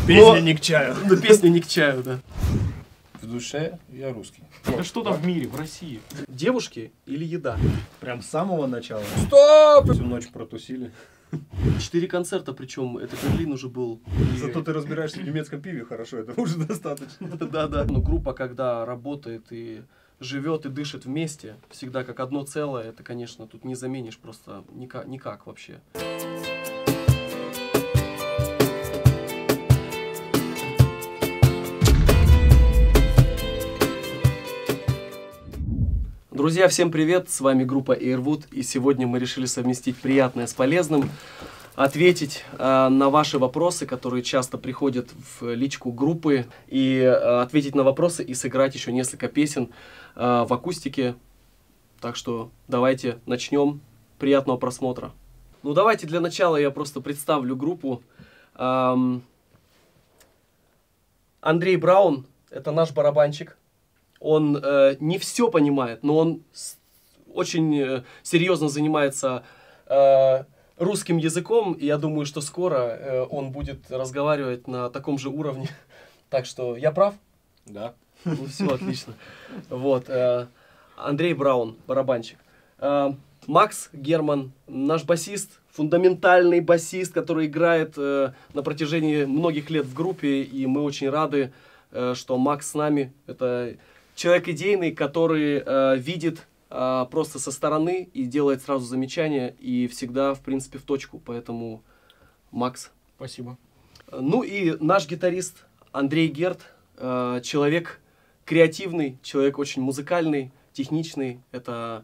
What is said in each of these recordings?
Песня не к чаю. Да, песня не к чаю, да. В душе я русский. Да что там в мире, в России? Девушки или еда? Прям с самого начала. Стоп! Всю ночь протусили. 4 концерта, причем это Берлин уже был. Зато ты разбираешься в немецком пиве хорошо, это уже достаточно. Да. Но группа, когда работает и живет и дышит вместе, всегда как одно целое, это, конечно, тут не заменишь просто никак вообще. Друзья, всем привет! С вами группа Airwood, и сегодня мы решили совместить приятное с полезным, ответить на ваши вопросы, которые часто приходят в личку группы, и ответить на вопросы и сыграть еще несколько песен в акустике. Так что давайте начнем. Приятного просмотра. Ну давайте для начала я просто представлю группу. Андрей Браун, это наш барабанщик. Он не все понимает, но он очень серьезно занимается русским языком. И я думаю, что скоро он будет разговаривать на таком же уровне. Так что я прав? Да. Ну все, отлично. Вот. Андрей Браун, барабанщик. Макс Герман, наш басист, фундаментальный басист, который играет на протяжении многих лет в группе. И мы очень рады, что Макс с нами. Это человек идейный, который видит просто со стороны и делает сразу замечания, и всегда, в принципе, в точку. Поэтому, Макс. Спасибо. Ну и наш гитарист Андрей Герд, человек креативный, человек очень музыкальный, техничный. Это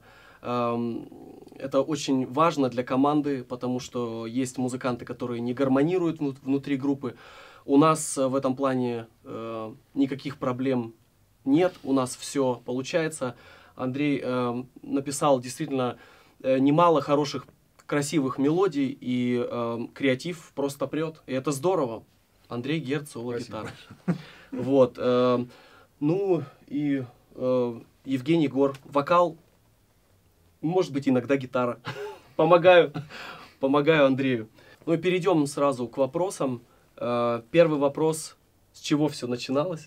очень важно для команды, потому что есть музыканты, которые не гармонируют внутри группы. У нас в этом плане никаких проблем нет, у нас все получается. Андрей написал действительно немало хороших, красивых мелодий, и креатив просто прет. И это здорово. Андрей Герд, соло-гитара. Вот. Ну и Евгений Гор, вокал, может быть, иногда гитара. Помогаю Андрею. Ну и перейдем сразу к вопросам. Первый вопрос, с чего все начиналось?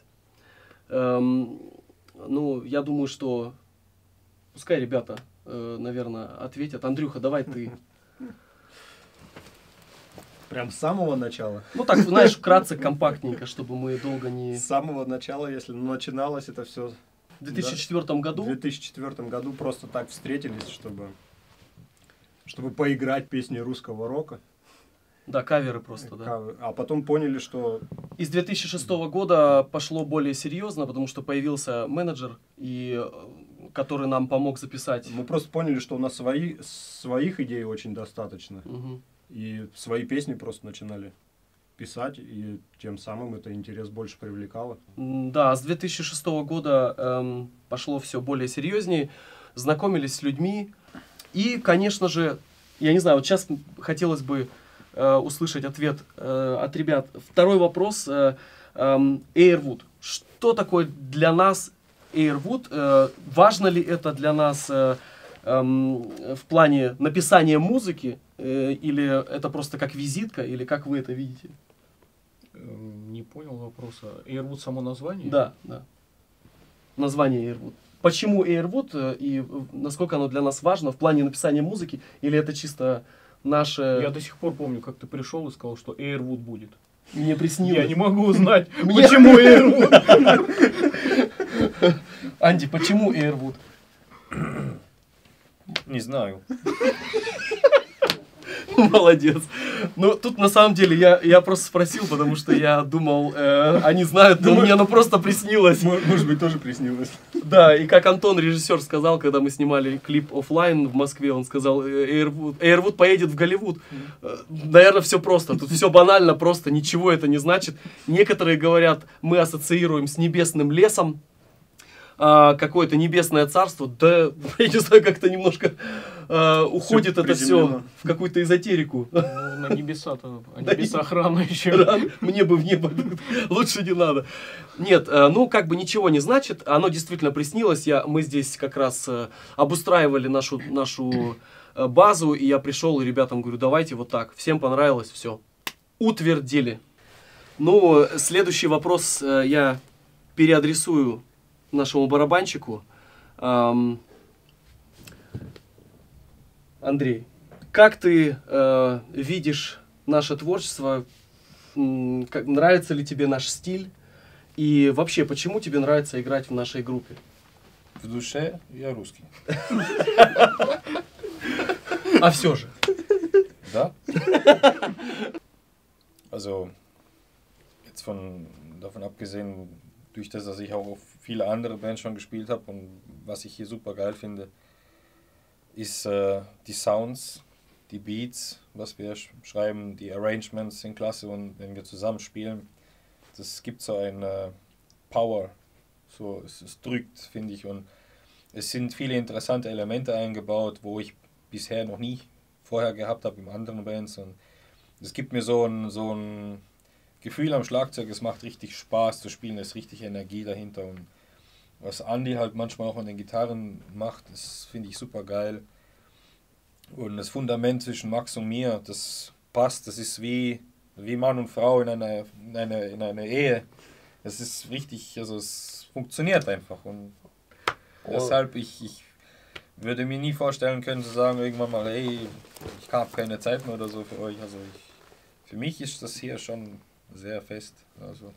Ну, я думаю, что пускай ребята, наверное, ответят. Андрюха, давай ты. Прям с самого начала? Ну так, знаешь, вкратце, компактненько, чтобы мы долго не... С самого начала, если начиналось это все... В 2004 году? В 2004 году просто так встретились, чтобы поиграть песни русского рока. Да, каверы просто, да. А потом поняли, что... Из 2006 года пошло более серьезно, потому что появился менеджер, который нам помог записать. Мы просто поняли, что у нас своих идей очень достаточно. Угу. И свои песни просто начинали писать, и тем самым это интерес больше привлекало. Да, с 2006 года пошло все более серьезнее, знакомились с людьми. И, конечно же, я не знаю, вот сейчас хотелось бы услышать ответ от ребят. Второй вопрос. Airwood. Что такое для нас Airwood? Важно ли это для нас в плане написания музыки? Или это просто как визитка? Или как вы это видите? Не понял вопроса. Airwood само название? Да. Название Airwood. Почему Airwood и насколько оно для нас важно в плане написания музыки? Или это чисто наше... Я до сих пор помню, как ты пришел и сказал, что Airwood будет. Мне приснилось. Я не могу узнать, почему Airwood. Анди, почему Airwood? Не знаю. Молодец. Ну, тут на самом деле я просто спросил, потому что я думал, они знают, но мне оно просто приснилось. Может быть, тоже приснилось. Да, и как Антон, режиссер, сказал, когда мы снимали клип оффлайн в Москве, он сказал, Airwood поедет в Голливуд. Наверное, все просто. Тут все банально, просто ничего это не значит. Некоторые говорят, мы ассоциируем с небесным лесом, какое-то небесное царство, да, я не знаю, как-то немножко уходит это все в какую-то эзотерику. Ну, на небеса-то, а небеса охрана еще. Мне бы в небо, лучше не надо. Нет, ну как бы ничего не значит, оно действительно приснилось, мы здесь как раз обустраивали нашу базу, и я пришел и ребятам говорю, давайте вот так, всем понравилось, все, утвердили. Ну, следующий вопрос я переадресую нашему барабанщику. Андрей, как ты видишь наше творчество? Нравится ли тебе наш стиль? И вообще, почему тебе нравится играть в нашей группе? В душе я русский. А все же. Da? Also, jetzt davon abgesehen, durch das, dass ich auch auf viele andere Bands schon gespielt habe und was ich hier super geil finde, ist die Sounds, die Beats, was wir schreiben, die Arrangements sind klasse und wenn wir zusammen spielen, das gibt so eine Power, so es drückt, finde ich, und es sind viele interessante Elemente eingebaut, wo ich bisher noch nie vorher gehabt habe in anderen Bands, und es gibt mir so ein Gefühl am Schlagzeug, es macht richtig Spaß zu spielen, es ist richtig Energie dahinter, und was Andy halt manchmal auch an den Gitarren macht, das finde ich super geil, und das Fundament zwischen Max und mir, das passt, das ist wie Mann und Frau in einer Ehe, es ist richtig, also es funktioniert einfach, und deshalb ich würde mir nie vorstellen können zu sagen irgendwann mal, hey, ich habe keine Zeit mehr oder so für euch. Also für mich ist das hier schon sehr fest. Also.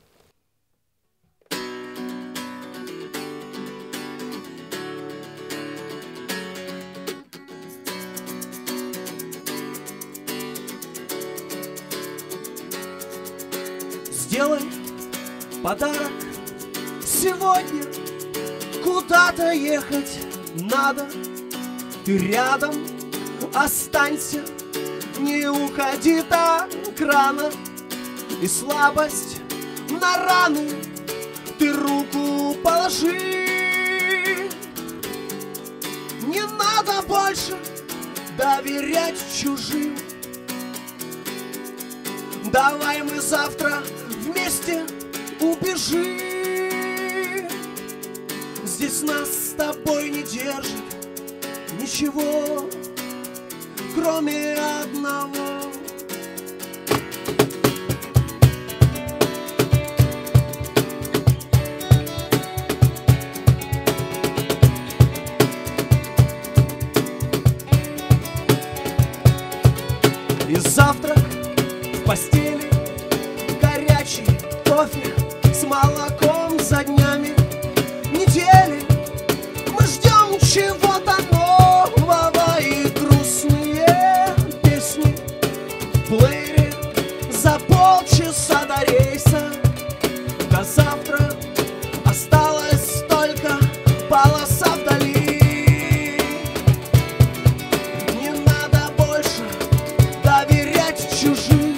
Сделай подарок сегодня, куда-то ехать надо, ты рядом останься, не уходи так рано, и слабость на раны ты руку положи. Не надо больше доверять чужим. Давай мы завтра вместе убежим. Здесь нас с тобой не держит ничего, кроме одного. И завтрак в постели, горячий кофе с молоком за днями недели. Мы ждем чего-то нового, и грустные песни в плеере за полчаса до рейса. До завтра осталась только полоса вдали. Не надо больше доверять чужим.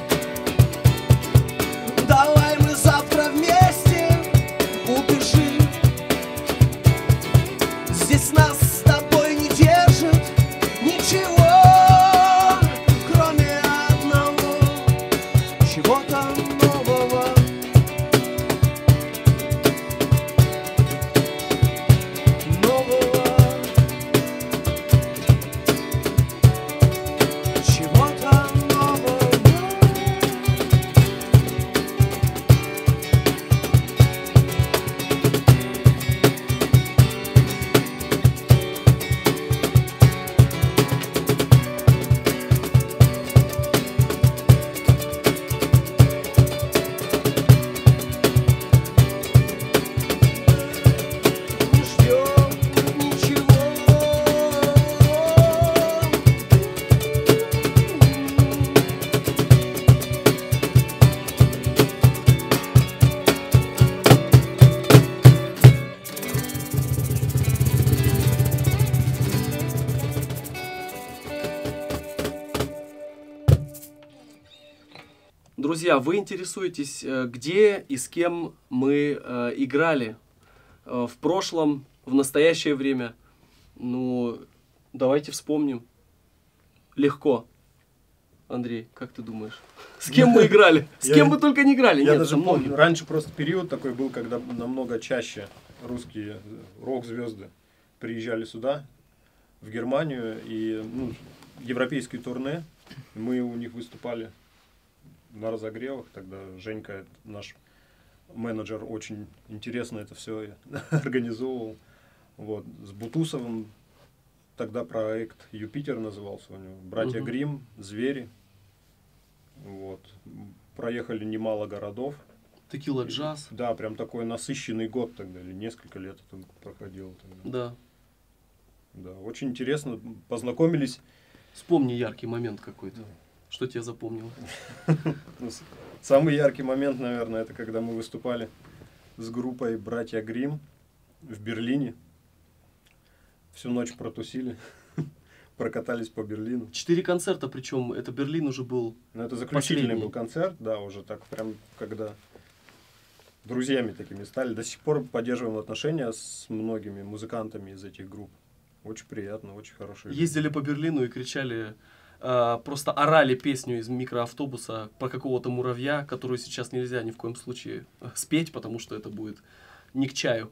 Давай мы завтра вместе убежим. Здесь нас с тобой не держит ничего, кроме одного, чего-то нового. Нового, чего-то нового. Не ждем ничего. Друзья, вы интересуетесь, где и с кем мы играли в прошлом, в настоящее время. Ну, давайте вспомним. Легко. Андрей, как ты думаешь? С кем мы играли? С кем мы только не играли? Я Нет, даже со многими. помню, раньше просто период такой был, когда намного чаще русские рок-звезды приезжали сюда, в Германию, и европейские турне, мы у них выступали на разогревах. Тогда Женька, наш менеджер, очень интересно это все организовывал. Вот. С Бутусовым тогда проект «Юпитер» назывался у него. «Братья Мгм. Гримм», «Звери». Вот. Проехали немало городов. Текила джаз. Да, прям такой насыщенный год тогда, или несколько лет это проходило тогда. Да. Да, очень интересно, познакомились. Вспомни яркий момент какой-то. Что тебе запомнило? Ну, самый яркий момент, наверное, это когда мы выступали с группой «Братья Гримм» в Берлине. Всю ночь протусили, прокатались по Берлину. 4 концерта, причем это Берлин уже был. Но это заключительный Последний. был концерт, да, уже так прям, когда друзьями такими стали. До сих пор поддерживаем отношения с многими музыкантами из этих групп. Очень приятно, очень хорошие. Ездили по Берлину и кричали, просто орали песню из микроавтобуса про какого-то муравья, которую сейчас нельзя ни в коем случае спеть, потому что это будет не к чаю.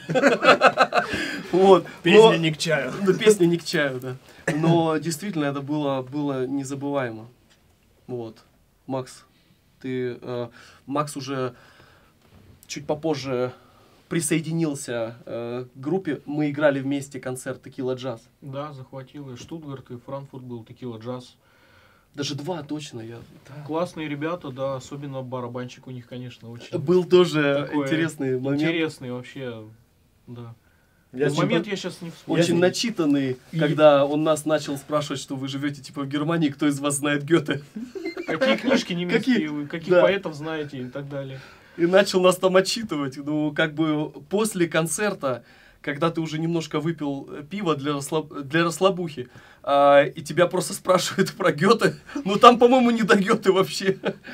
Вот. Песня не к чаю. Да, песня не к чаю, да. Но действительно это было незабываемо. Вот. Макс, Макс уже чуть попозже присоединился к группе. Мы играли вместе концерт «Текила джаз». Да, захватил и Штутгарт, и Франкфурт был, Текила джаз. Даже 2 точно. Классные ребята, да, особенно барабанщик у них, конечно, очень Был тоже такой интересный момент. интересный вообще, да. Я Момент я сейчас не вспомню. Очень начитанный, когда он нас начал спрашивать, что вы живете типа в Германии, кто из вас знает Гёте. Какие книжки немецкие вы, каких Да. поэтов знаете и так далее. И начал нас там отчитывать. Ну, как бы после концерта, когда ты уже немножко выпил пиво для расслабухи, и тебя просто спрашивают про Гёте, ну там, по-моему, не до Гёте вообще.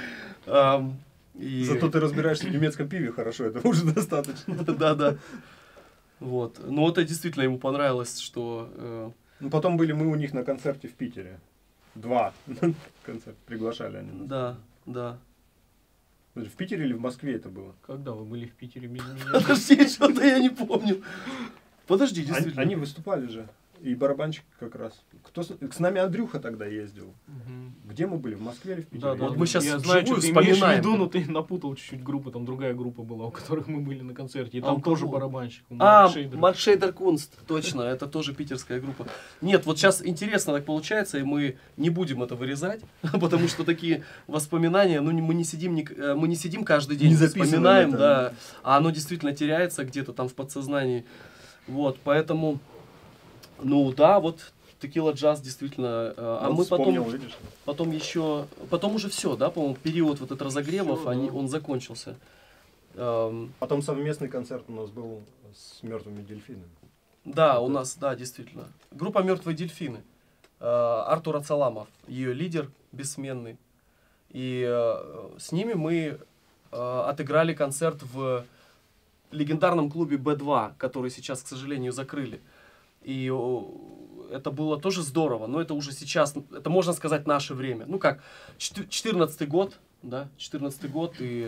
Зато ты разбираешься в немецком пиве хорошо, это уже достаточно. Да. Вот. Ну, это действительно ему понравилось, что... Ну, потом были мы у них на концерте в Питере. 2 концерта приглашали они нас. Да. В Питере или в Москве это было? Когда вы были в Питере без меня? Подожди, что-то я не помню. Подожди, Они, действительно. они выступали же. И барабанщик как раз. С нами Андрюха тогда ездил. Мгм. Где мы были? В Москве или в Питере? Да, да. Вот мы щас я знаю, вживую что ты имеешь в вспоминаем. виду, но ты напутал чуть-чуть группы, там другая группа была, у которых мы были на концерте, и А там у тоже кого? барабанщик. у Марка Шейдера. Марк Шейдер Кунст, точно, это тоже питерская группа. Нет, вот сейчас интересно так получается, и мы не будем это вырезать, потому что такие воспоминания, ну мы не сидим каждый день, Не записываем вспоминаем, это. да, а оно действительно теряется где-то там в подсознании. Вот, поэтому, ну да, вот Текила джаз действительно, а Вот мы вспомнил, потом... видишь? Потом уже все, да, по-моему, период вот этот разогревов, Всё, да. он закончился. Потом совместный концерт у нас был с «Мертвыми дельфинами». Да, у нас, да, действительно. Группа «Мертвые дельфины». Артур Ацаламов, ее лидер бессменный. И с ними мы отыграли концерт в легендарном клубе «Б2», который сейчас, к сожалению, закрыли. И это было тоже здорово, но это уже сейчас, это можно сказать, наше время. Ну как, 14-й год, да, 14-й год, и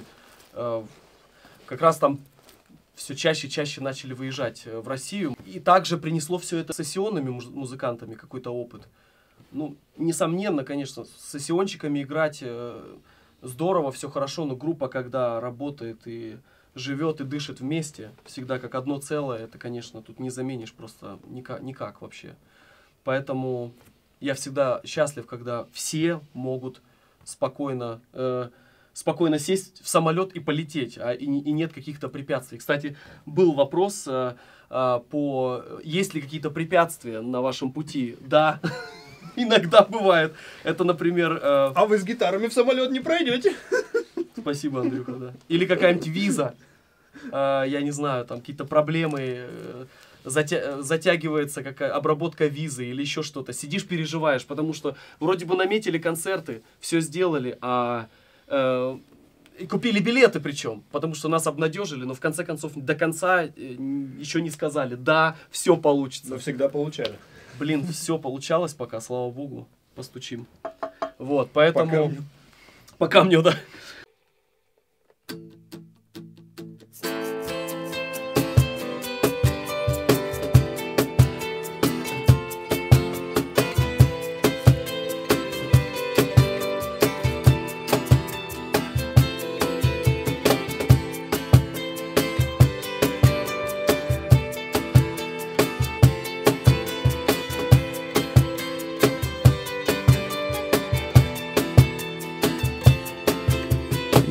как раз там все чаще и чаще начали выезжать в Россию. И также принесло все это сессионными музыкантами какой-то опыт. Ну, несомненно, конечно, с сессионщиками играть здорово, все хорошо, но группа, когда работает и живет и дышит вместе, всегда как одно целое, это, конечно, тут не заменишь просто никак вообще. Поэтому я всегда счастлив, когда все могут спокойно сесть в самолет и полететь, и нет каких-то препятствий. Кстати, был вопрос есть ли какие-то препятствия на вашем пути. Да, иногда бывает. Это, например... А вы с гитарами в самолет не пройдете? Спасибо, Андрюха, да. Или какая-нибудь виза. Я не знаю, там какие-то проблемы, затягивается какая обработка визы или еще что-то. Сидишь, переживаешь, потому что вроде бы наметили концерты, все сделали, и купили билеты причем, потому что нас обнадежили, но в конце концов до конца еще не сказали, да, все получится. Но всегда получали. Блин, все получалось пока, слава богу, постучим. Вот, поэтому... По камню, да.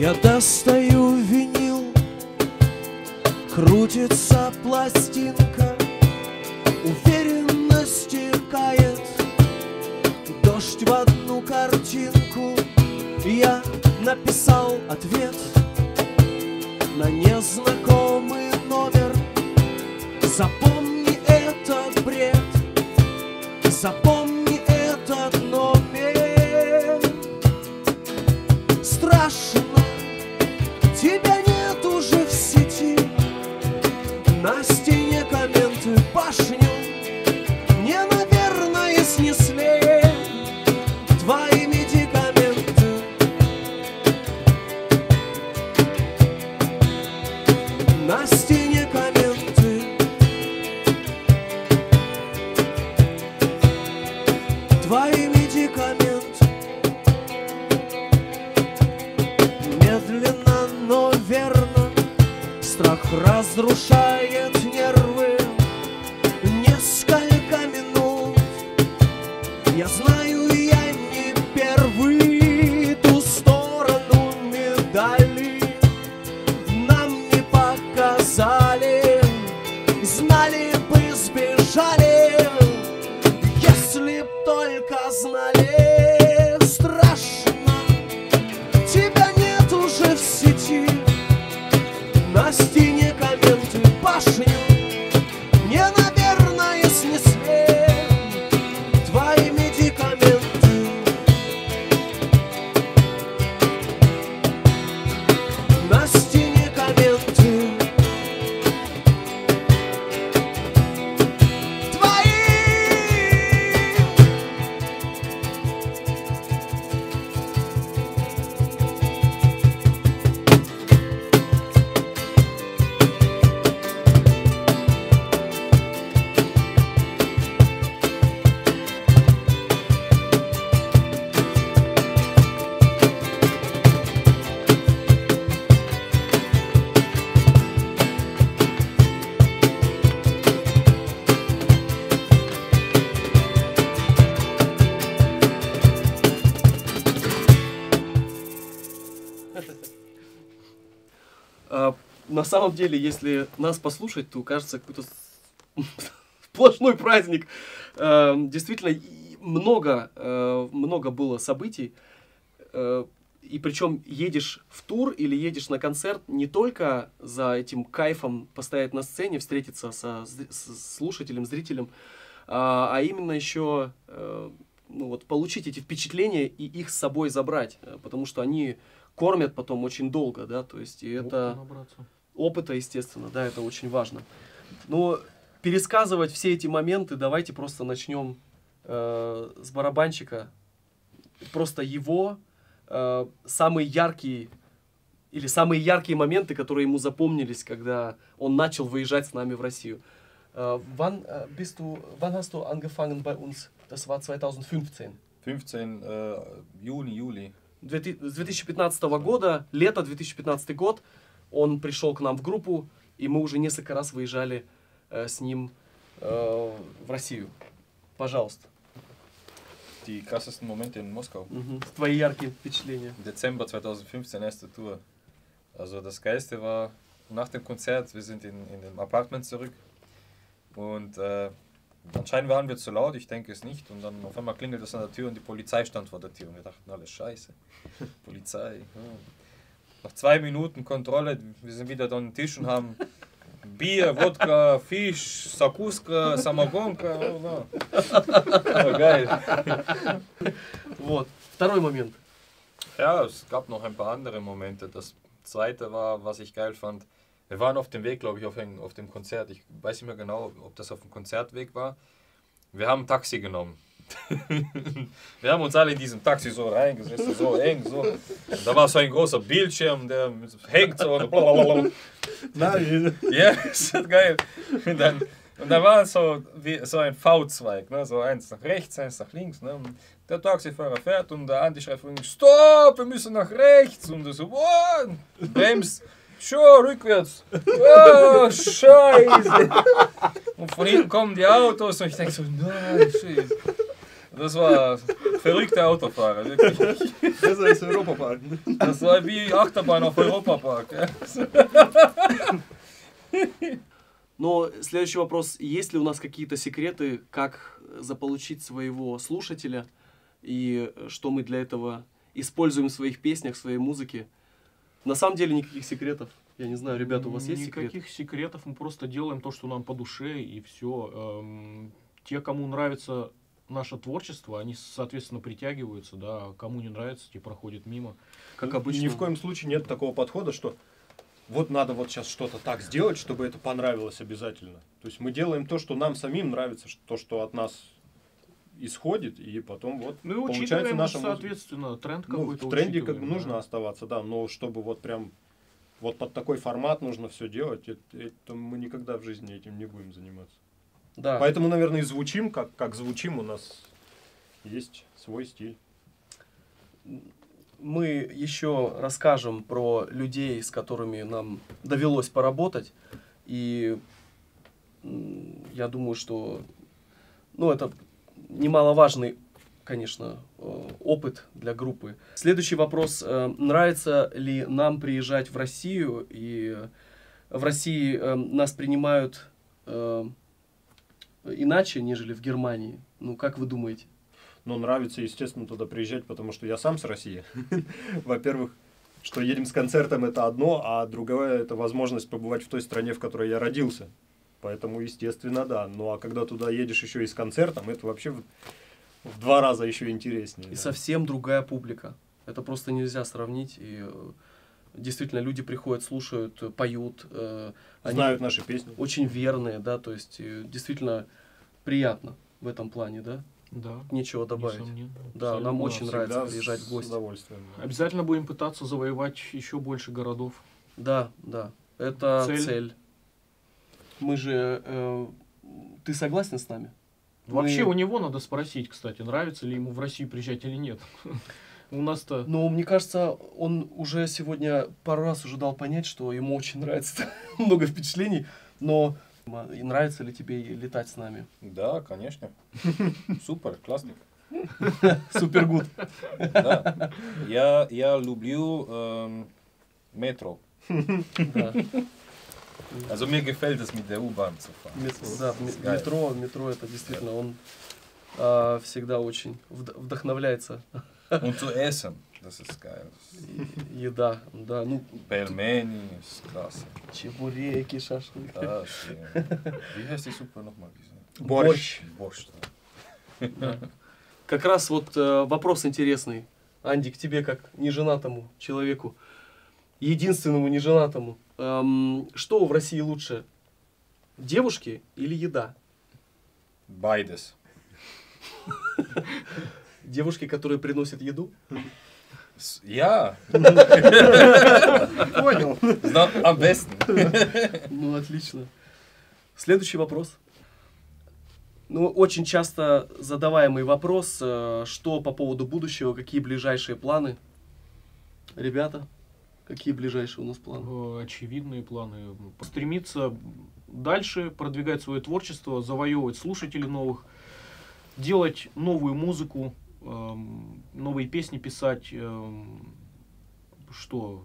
Я достаю винил, крутится пластинка, уверенно стекает дождь в одну картинку. Я написал ответ на незнакомый номер. Запомни этот бред, запомни этот номер. Страшно, тебя нет уже в сети, на стене комменты башню мне, наверное, снесли твои медикаменты. На стене комменты твои медикаменты. Медленно, но верно страх разрушает нервы. Несколько минут, я знаю, я не первый. Ту сторону медали нам не показали, знали бы, сбежали, если б только знали. Страшно, тебя нет уже в сети, на стене комменты башню мне, наверное, снесли твои медикаменты. На стене комменты твои. На самом деле, если нас послушать, то кажется какой-то сплошной праздник. Действительно, много было событий. И причем едешь в тур или едешь на концерт не только за этим кайфом постоять на сцене, встретиться со слушателем, зрителем, а именно еще ну, вот, получить эти впечатления и их с собой забрать. Потому что они кормят потом очень долго, да, то есть и это опыта, естественно, да, это очень важно. Но пересказывать все эти моменты давайте просто начнем с барабанщика. Просто его самые яркие моменты, которые ему запомнились, когда он начал выезжать с нами в Россию. Wann hast du angefangen bei uns? Das war 2015. 15 Juli. С 2015 года, лето 2015 год, он пришел к нам в группу, и мы уже несколько раз выезжали с ним в Россию. Пожалуйста. Die krassesten Momente in Moskau. Твои яркие впечатления. Dezember 2015, erste Tour. Also das Geilste war, nach dem Konzert, wir sind in dem Apartment zurück und anscheinend waren wir zu laut, ich denke es nicht. Und dann auf einmal klingelt es an der Tür und die Polizei stand vor der Tür. Und wir dachten, alles scheiße. Polizei. Ja. Nach 2 Minuten Kontrolle, wir sind wieder an den Tisch und haben Bier, Wodka, Fisch, Sakuska, Samagonka. Oh, oh, geil. Вот. Второй момент. Ja, es gab noch ein paar andere Momente. Das zweite war, was ich geil fand. Wir waren auf dem Weg, glaube ich, auf dem Konzert. Ich weiß nicht mehr genau, ob das auf dem Konzertweg war. Wir haben ein Taxi genommen. Wir haben uns alle in diesem Taxi so reingesessen, so eng, so. Und da war so ein großer Bildschirm, der hängt so. Ja, ist das geil. Und dann war so ein V-Zweig, ne? So eins nach rechts, eins nach links. Ne? Und der Taxifahrer fährt und der Andi schreibt von ihm, stopp, wir müssen nach rechts. Und er so, oh, bremst. Schon rückwärts. Oh, Scheiße. Und von hinten kommen die Autos und ich denke so, nein, Scheiße. Das war verrückter Autofahrer, wirklich. Это из Европа-парк. Das war wie Achterbahn auf Europapark. Ja. Но следующий вопрос. Есть ли у нас какие-то секреты, как заполучить своего слушателя? И что мы для этого используем в своих песнях, в своей музыке? На самом деле никаких секретов. Я не знаю, ребята, у вас есть секреты? Никаких секретов, мы просто делаем то, что нам по душе, и все. Те, кому нравится наше творчество, они, соответственно, притягиваются, да, а кому не нравится, те проходят мимо. Как обычно. Ни в коем случае нет такого подхода, что вот надо вот сейчас что-то так сделать, чтобы это понравилось обязательно. То есть мы делаем то, что нам самим нравится, то, что от нас исходит, и потом вот Ну и получается учитываем, наша музыка. соответственно, тренд Ну, какой-то в тренде как бы учитываем, нужно да. оставаться, да, но чтобы вот прям вот под такой формат нужно все делать, это мы никогда в жизни этим не будем заниматься. Да. Поэтому, наверное, и звучим, как звучим, у нас есть свой стиль. Мы еще расскажем про людей, с которыми нам довелось поработать. И я думаю, что это немаловажный, конечно, опыт для группы. Следующий вопрос. Нравится ли нам приезжать в Россию? И в России нас принимают иначе, нежели в Германии? Ну, как вы думаете? Но нравится, естественно, туда приезжать, потому что я сам с России. Во-первых, что едем с концертом, это одно, а другое, это возможность побывать в той стране, в которой я родился. Поэтому, естественно, да. Ну, а когда туда едешь еще и с концертом, это вообще в 2 раза еще интереснее. И да. совсем другая публика. Это просто нельзя сравнить. И действительно, люди приходят, слушают, поют. Они Знают наши песни. очень верные, да, то есть действительно приятно в этом плане, да. Да, Нечего добавить. несомненно. Да, Абсолютно. нам очень Всегда нравится приезжать в с гости. удовольствием. да. Обязательно будем пытаться завоевать еще больше городов. Да, да, это Цель. цель. Мы же... ты согласен с нами? Вообще Мы- у него надо спросить, кстати, нравится ли ему в Россию приезжать или нет. У нас-то... Ну, мне кажется, он уже сегодня пару раз уже дал понять, что ему очень нравится много впечатлений, но и нравится ли тебе летать с нами? Да, конечно. Супер, классно. Супер гуд. Да. Я люблю метро. Да. Also mir gefällt es mit der U-Bahn zu fahren. Да, Geil. метро это действительно, он всегда очень вдохновляется. Und zu essen, das ist geil. Еда, да, ну, Pelmeni ist klasse. чебуреки, шашлык. Das, wie heißt die Suppe nochmal? Борщ. Борщ. Как раз вот вопрос интересный, Анди, к тебе как неженатому человеку, единственному неженатому. Что в России лучше, девушки или еда? Beides. Девушки, которые приносят еду? Ja, Понял. am besten. Ну, отлично. Следующий вопрос. Ну, очень часто задаваемый вопрос, что по поводу будущего, какие ближайшие планы? Ребята, какие ближайшие у нас планы? Очевидные планы. Стремиться дальше, продвигать свое творчество, завоевывать слушателей новых, делать новую музыку, новые песни писать. Что?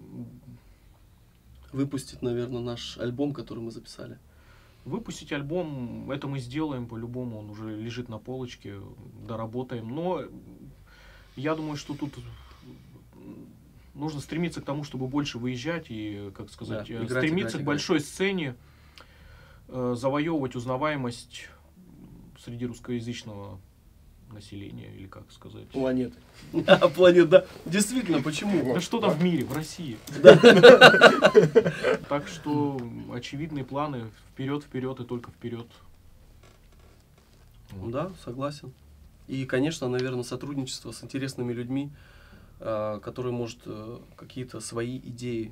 Выпустить, наверное, наш альбом, который мы записали. Выпустить альбом, это мы сделаем по-любому, он уже лежит на полочке, доработаем. Но я думаю, что тут нужно стремиться к тому, чтобы больше выезжать и, как сказать, Да, играть, стремиться играть, к большой сцене, завоевывать узнаваемость среди русскоязычного населения, или как сказать. Планеты. Планет, да. Действительно, почему? Да что там в мире, в России. Так что очевидные планы вперед, вперед и только вперед. Да, согласен. И, конечно, наверное, сотрудничество с интересными людьми, которые, может, какие-то свои идеи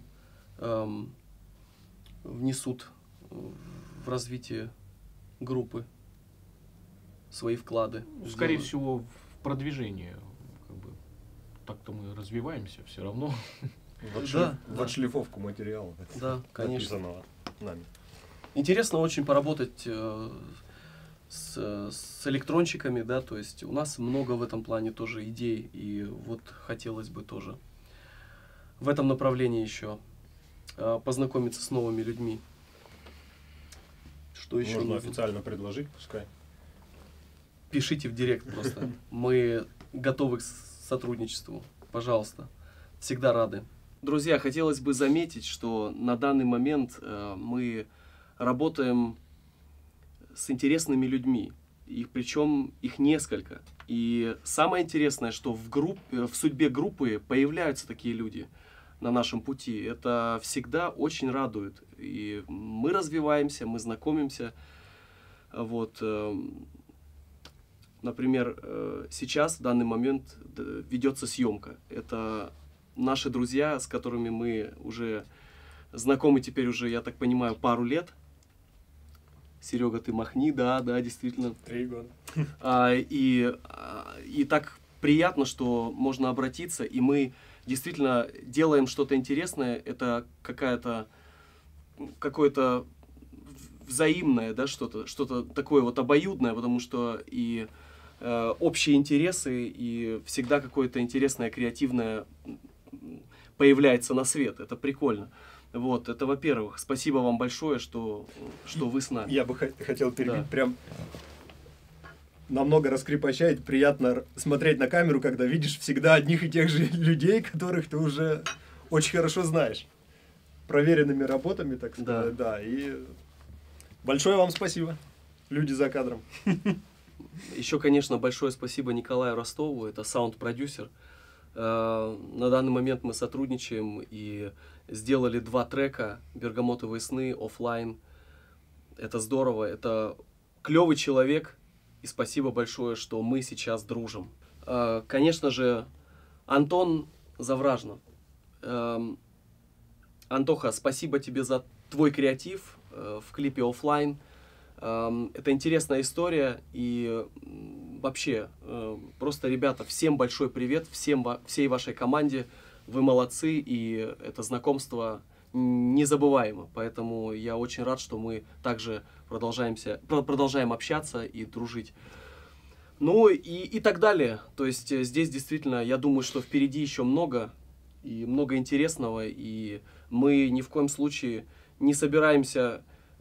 внесут в развитие группы, свои вклады. Скорее сделают. всего, в продвижение. Как бы, так-то мы развиваемся все равно. Да, В да. отшлифовку материала. Да, конечно. Написанного нами. Интересно очень поработать с электрончиками, да, то есть у нас много в этом плане тоже идей, и вот хотелось бы тоже в этом направлении еще познакомиться с новыми людьми. Что еще Можно нужно? официально предложить, пускай. Пишите в директ просто. Мы готовы к сотрудничеству. Пожалуйста. Всегда рады. Друзья, хотелось бы заметить, что на данный момент мы работаем с интересными людьми. И причем их несколько. И самое интересное, что в судьбе группы появляются такие люди на нашем пути. Это всегда очень радует. И мы развиваемся, мы знакомимся. Вот. Например, сейчас, в данный момент, ведется съемка. Это наши друзья, с которыми мы уже знакомы теперь уже, я так понимаю, пару лет. Серега, ты махни, да, действительно. 3 года. И так приятно, что можно обратиться, и мы действительно делаем что-то интересное. Это какое-то взаимное, да, что-то такое вот обоюдное, потому что и общие интересы, и всегда какое-то интересное, креативное появляется на свет. Это прикольно. Вот, это во-первых. Спасибо вам большое, что вы с нами. Я бы хотел перебить, Да. прям намного раскрепощает, приятно смотреть на камеру, когда видишь всегда одних и тех же людей, которых ты уже очень хорошо знаешь. Проверенными работами, так сказать, да. И большое вам спасибо, люди за кадром. Еще, конечно, большое спасибо Николаю Ростову, это саунд-продюсер. На данный момент мы сотрудничаем и сделали 2 трека «Бергамотовые сны», «Оффлайн». Это здорово, это клевый человек, и спасибо большое, что мы сейчас дружим. Конечно же, Антон Завражнов. Антоха, спасибо тебе за твой креатив в клипе «Оффлайн». Это интересная история, и вообще, просто, ребята, всем большой привет, всей вашей команде, вы молодцы, и это знакомство незабываемо, поэтому я очень рад, что мы также продолжаем общаться и дружить. Ну и так далее, то есть здесь действительно, я думаю, что впереди еще много, и много интересного, и мы ни в коем случае не собираемся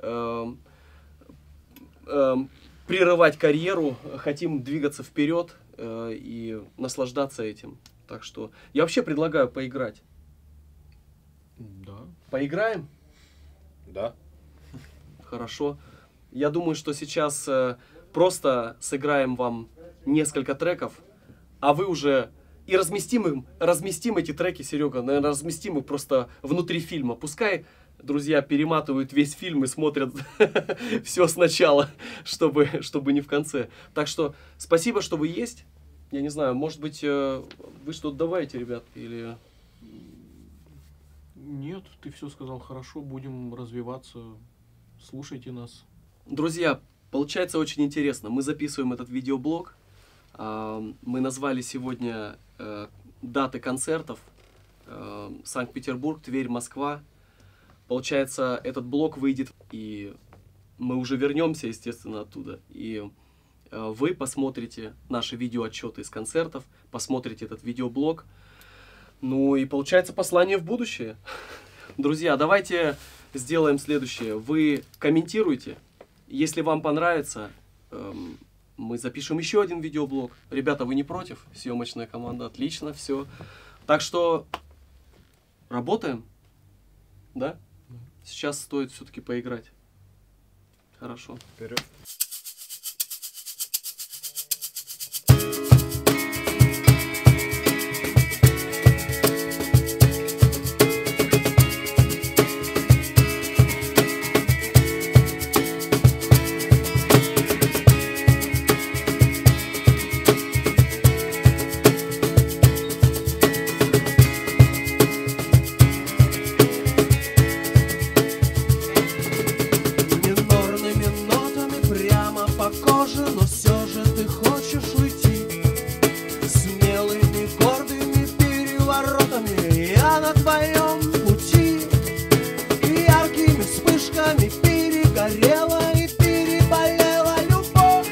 прерывать карьеру, хотим двигаться вперед и наслаждаться этим. Так что я вообще предлагаю поиграть. Да. Поиграем? Да. Хорошо. Я думаю, что сейчас просто сыграем вам несколько треков, а вы уже и разместим эти треки, Серега, наверное, разместим их просто внутри фильма. Пускай друзья перематывают весь фильм и смотрят все сначала, чтобы не в конце. Так что спасибо, что вы есть. Я не знаю, может быть, вы что-то добавите, ребят, или... Нет, ты все сказал хорошо, будем развиваться, слушайте нас. Друзья, получается очень интересно. Мы записываем этот видеоблог. Мы назвали сегодня даты концертов. Санкт-Петербург, Тверь, Москва. Получается, этот блог выйдет, и мы уже вернемся, естественно, оттуда. И вы посмотрите наши видеоотчеты из концертов, посмотрите этот видеоблог. Ну и получается послание в будущее. Друзья, давайте сделаем следующее. Вы комментируйте. Если вам понравится, мы запишем еще один видеоблог. Ребята, вы не против? Съемочная команда, отлично, все. Так что работаем. Да? Сейчас стоит все-таки поиграть. Хорошо. Вперед. Минорными нотами прямо по коже, но все же ты хочешь уйти. Смелыми, гордыми переворотами я на твоем пути. Яркими вспышками перегорела и переболела любовь.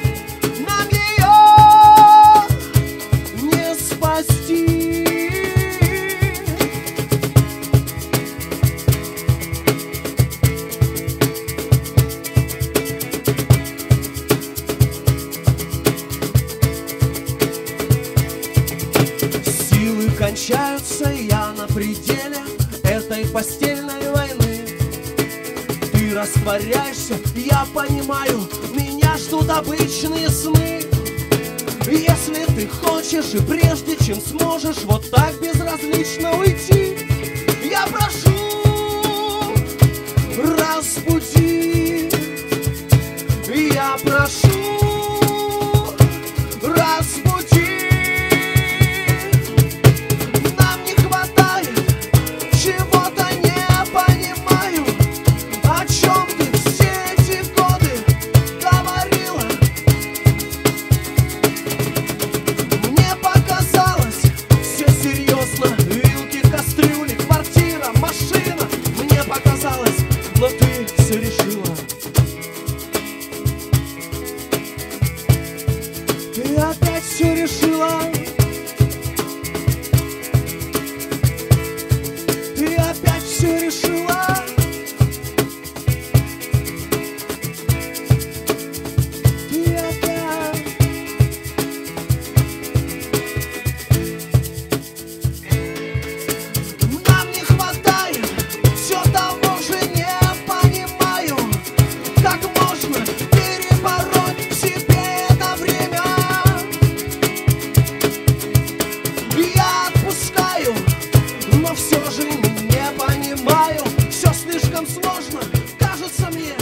пределе этой постельной войны. Ты растворяешься, я понимаю, меня ждут обычные сны. Если ты хочешь и прежде чем сможешь вот так безразлично уйти, я прошу, разбуди. Я прошу, разбуди. Нам не хватает чего-то, не понимаю, о чем ты все эти годы говорила. Мне показалось все серьезно. Вилки, кастрюли, квартира, машина. Мне показалось, но ты все решила. Ты опять все решила. Ты опять все решила. Ты опять. Нам не хватает все того же, не понимаю, как можно перебороть в себе это время. Я отпускаю, но все же не понимаю. Все слишком сложно, кажется мне.